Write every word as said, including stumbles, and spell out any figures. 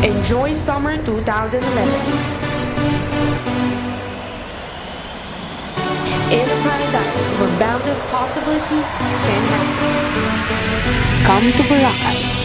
Enjoy summer two thousand eleven. In a paradise where boundless possibilities can happen. Come to Boracay.